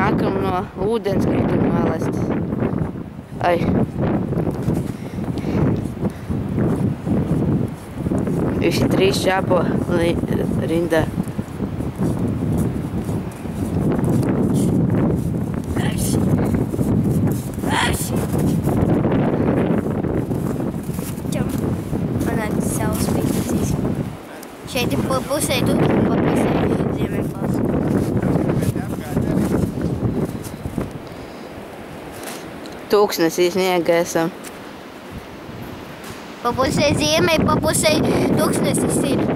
nākam no ūdenskrituma malast. Ai. Visi 3 čāpo rindā. Šeit ir pa pusē tur un pa pusē Ziemeļpils. Tūkstnesī sniega esam. Pa pusē Ziemei, pa pusē Tūkstnesis ir.